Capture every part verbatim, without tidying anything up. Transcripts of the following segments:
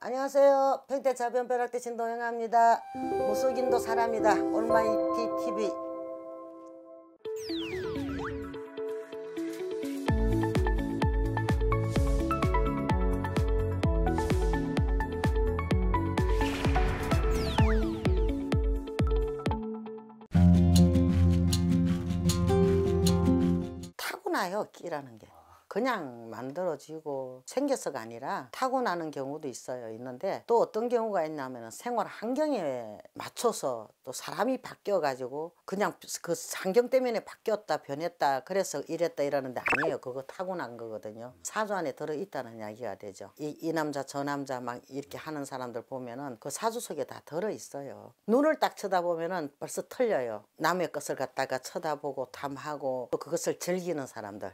안녕하세요. 평택자변벼락대 신동영합니다. 무속인도 사람이다. 올마이티 티비. 타고나요, 끼라는 게. 그냥 만들어지고 생겨서가 아니라 타고나는 경우도 있어요. 있는데 또 어떤 경우가 있냐면 생활 환경에 맞춰서 또 사람이 바뀌어 가지고 그냥 그 환경 때문에 바뀌었다 변했다 그래서 이랬다 이러는데 아니에요. 그거 타고난 거거든요. 사주 안에 들어있다는 이야기가 되죠. 이, 이 남자 저 남자 막 이렇게 하는 사람들 보면은 그 사주 속에 다 들어있어요. 눈을 딱 쳐다보면은 벌써 틀려요. 남의 것을 갖다가 쳐다보고 탐하고 또 그것을 즐기는 사람들,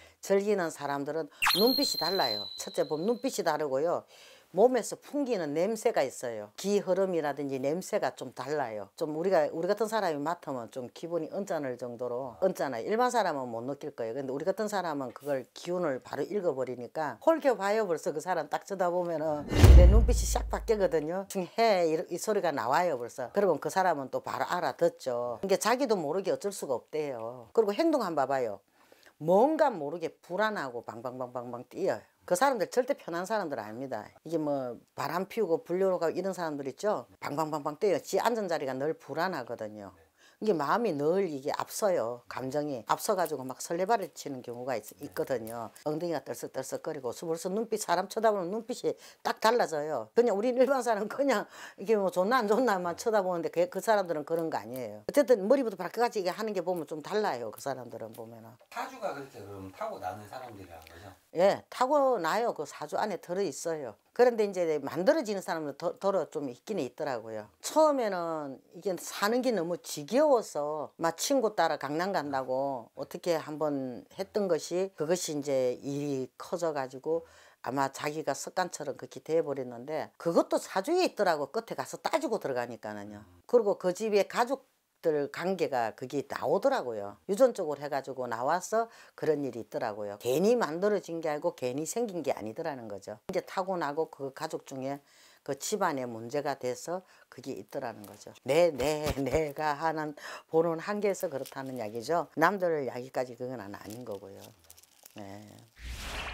즐기는 사람들은 눈빛이 달라요. 첫째 보면 눈빛이 다르고요. 몸에서 풍기는 냄새가 있어요. 기 흐름이라든지 냄새가 좀 달라요. 좀 우리가 우리 같은 사람이 맡으면 좀 기분이 언짢을 정도로 언짢아요. 일반 사람은 못 느낄 거예요. 근데 우리 같은 사람은 그걸 기운을 바로 읽어버리니까 홀겨 봐요. 벌써 그 사람 딱 쳐다보면은 내 눈빛이 싹 바뀌거든요. 중해 이, 이 소리가 나와요. 벌써. 그러면 그 사람은 또 바로 알아듣죠. 이게 자기도 모르게 어쩔 수가 없대요. 그리고 행동 한번 봐봐요. 뭔가 모르게 불안하고 방방방방방 뛰어요. 그 사람들 절대 편한 사람들 아닙니다. 이게 뭐 바람 피우고 불려로 가고 이런 사람들 있죠. 방방방방 뛰어요. 지 앉은 자리가 늘 불안하거든요. 이게 마음이 늘 이게 앞서요. 감정이 앞서가지고 막 설레발을 치는 경우가 있, 있거든요. 엉덩이가 떨썩떨썩거리고 벌써 눈빛 사람 쳐다보는 눈빛이 딱 달라져요. 그냥 우리 일반 사람은 그냥 이게 뭐 좋나 안 좋나만 쳐다보는데 그, 그 사람들은 그런 거 아니에요. 어쨌든 머리부터 발끝까지 이게 하는 게 보면 좀 달라요. 그 사람들은 보면은. 사주가 그렇게 그럼 타고 나는 사람들이라는 거죠? 예, 타고나요. 그 사주 안에 들어있어요. 그런데 이제 만들어지는 사람은 더, 덜어 좀 있기는 있더라고요. 처음에는 이게 사는 게 너무 지겨워서 막 친구 따라 강남 간다고 어떻게 한번 했던 것이 그것이 이제 일이 커져가지고 아마 자기가 습관처럼 그렇게 돼버렸는데 그것도 사주에 있더라고. 끝에 가서 따지고 들어가니까는요. 그리고 그 집에 가족 들 관계가 그게 나오더라고요. 유전적으로 해가지고 나와서 그런 일이 있더라고요. 괜히 만들어진 게 아니고 괜히 생긴 게 아니더라는 거죠. 이제 타고나고 그 가족 중에 그 집안에 문제가 돼서 그게 있더라는 거죠. 내, 내, 내가 하는 보는 한계에서 그렇다는 이야기죠. 남들 이야기까지 그건 아닌 거고요. 네.